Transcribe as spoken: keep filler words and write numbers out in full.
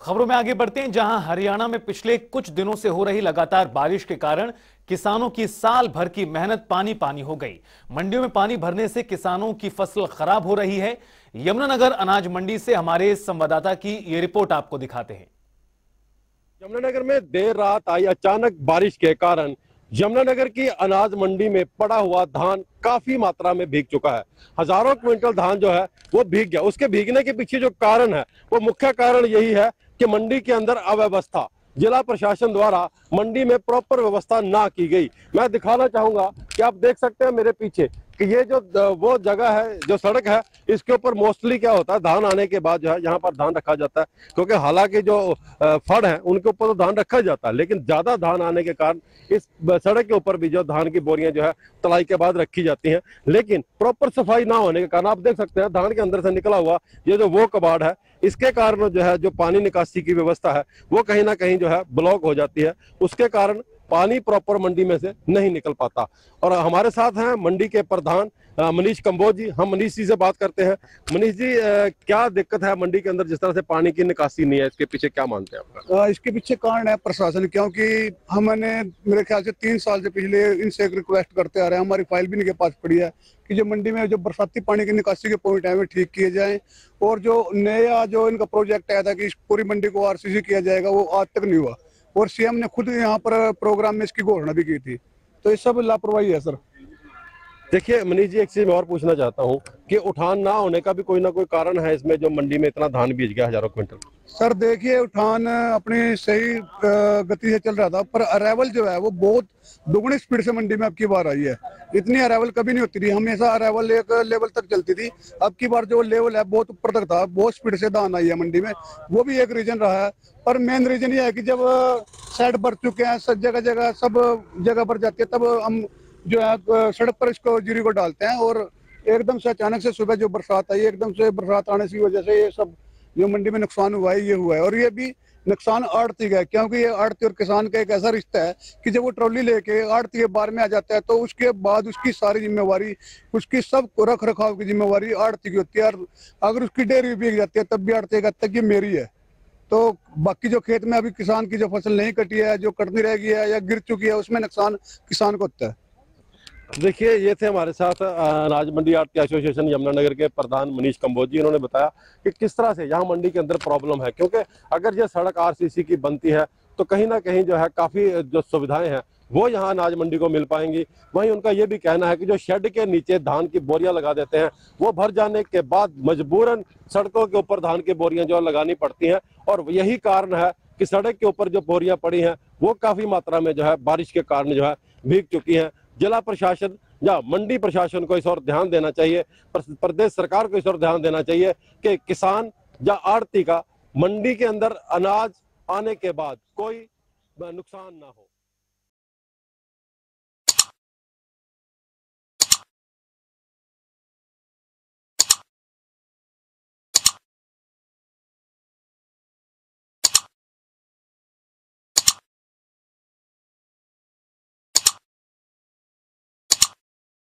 खबरों में आगे बढ़ते हैं, जहां हरियाणा में पिछले कुछ दिनों से हो रही लगातार बारिश के कारण किसानों की साल भर की मेहनत पानी पानी हो गई। मंडियों में पानी भरने से किसानों की फसल खराब हो रही है। यमुनानगर अनाज मंडी से हमारे संवाददाता की ये रिपोर्ट आपको दिखाते हैं। यमुनानगर में देर रात आई अचानक बारिश के कारण यमुनानगर की अनाज मंडी में पड़ा हुआ धान काफी मात्रा में भीग चुका है। हजारों क्विंटल धान जो है वो भीग गया। उसके भीगने के पीछे जो कारण है वो मुख्य कारण यही है कि मंडी के अंदर अव्यवस्था, जिला प्रशासन द्वारा मंडी में प्रॉपर व्यवस्था ना की गई। मैं दिखाना चाहूंगा कि आप देख सकते हैं मेरे पीछे कि ये जो वो जगह है, जो सड़क है, इसके ऊपर मोस्टली क्या होता है, धान आने के बाद जो है यहाँ पर धान रखा जाता है, क्योंकि हालांकि जो फड़ है उनके ऊपर तो धान रखा जाता है, लेकिन ज्यादा धान आने के कारण इस सड़क के ऊपर भी जो धान की बोरियां जो है तलाई के बाद रखी जाती हैं। लेकिन प्रॉपर सफाई ना होने के कारण आप देख सकते हैं धान के अंदर से निकला हुआ ये जो वो कबाड़ है, इसके कारण जो है जो पानी निकासी की व्यवस्था है वो कहीं ना कहीं जो है ब्लॉक हो जाती है। उसके कारण पानी प्रॉपर मंडी में से नहीं निकल पाता। और हमारे साथ हैं मंडी के प्रधान मनीष कंबोज जी। हम मनीष जी से बात करते हैं। मनीष जी, क्या दिक्कत है मंडी के अंदर, जिस तरह से पानी की निकासी नहीं है, इसके पीछे क्या मानते हैं आप? इसके पीछे कारण है प्रशासन, क्योंकि हमने मेरे ख्याल से तीन साल से पिछले इनसे एक रिक्वेस्ट करते आ रहे हैं, हमारी फाइल भी इनके पास पड़ी है कि जो मंडी में जो बरसाती पानी की निकासी के पॉइंट है वो ठीक किए जाएं। और जो नया जो इनका प्रोजेक्ट आया था कि पूरी मंडी को आरसीसी किया जाएगा, वो आज तक नहीं हुआ। और सीएम ने खुद यहाँ पर प्रोग्राम में इसकी घोषणा भी की थी। तो ये सब लापरवाही है सर। देखिए मनीष जी, एक चीज मैं और पूछना चाहता हूँ कि उठान ना होने का भी कोई ना कोई कारण है इसमें, जो मंडी में इतना धान बीज गया हजारों क्विंटल। सर देखिए, उठान अपनी सही गति से चल रहा था, पर अराइवल जो है वो बहुत दुगनी स्पीड से मंडी में अब की बार आई है। इतनी अराइवल कभी नहीं होती थी, हमेशा अराइवल एक लेवल तक चलती थी। अब की बार जो लेवल है बहुत ऊपर तक था, बहुत स्पीड से धान आई है मंडी में, वो भी एक रीजन रहा है। पर मेन रीजन ये है कि जब साइड भर चुके हैं, सब जगह जगह सब जगह पर जाती है, तब हम जो है सड़क पर इसको जीरी को डालते हैं। और एकदम से अचानक से सुबह जो बरसात आई, एकदम से बरसात आने की वजह से ये सब जो मंडी में नुकसान हुआ है ये हुआ है। और ये भी नुकसान आड़ती का है, क्योंकि ये आड़ती और किसान का एक ऐसा रिश्ता है कि जब वो ट्रॉली लेके आड़ती के बार में आ जाता है तो उसके बाद उसकी सारी जिम्मेवारी, उसकी सब रख रखाव की जिम्मेवारी आड़ती की होती है। और अगर उसकी डेयरी भीग जाती है तब भी आड़ती कहता है कि मेरी है। तो बाकी जो खेत में अभी किसान की जो फसल नहीं कटी है, जो कटनी रह गई है या गिर चुकी है, उसमें नुकसान किसान को होता है। देखिए, ये थे हमारे साथ अनाज मंडी आड़ती एसोसिएशन यमुनानगर के प्रधान मनीष कंबोज जी। इन्होंने बताया कि किस तरह से यहाँ मंडी के अंदर प्रॉब्लम है, क्योंकि अगर ये सड़क आरसीसी की बनती है तो कहीं ना कहीं जो है काफी जो सुविधाएं हैं वो यहाँ अनाज मंडी को मिल पाएंगी। वहीं उनका ये भी कहना है कि जो शेड के नीचे धान की बोरियां लगा देते हैं, वो भर जाने के बाद मजबूरन सड़कों के ऊपर धान की बोरियां जो लगानी पड़ती हैं। और यही कारण है कि सड़क के ऊपर जो बोरियां पड़ी हैं वो काफी मात्रा में जो है बारिश के कारण जो है भीग चुकी हैं। जिला प्रशासन या मंडी प्रशासन को इस ओर ध्यान देना चाहिए, प्रदेश सरकार को इस ओर ध्यान देना चाहिए कि किसान या आड़ती का मंडी के अंदर अनाज आने के बाद कोई नुकसान ना हो।